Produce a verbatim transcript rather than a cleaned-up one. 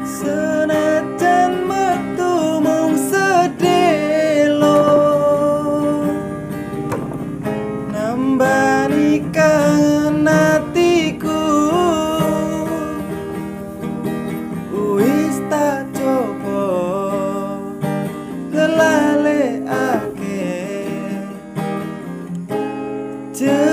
Senajan metu mung sedelo nambani kangen atiku wis tak coba ngelalekake.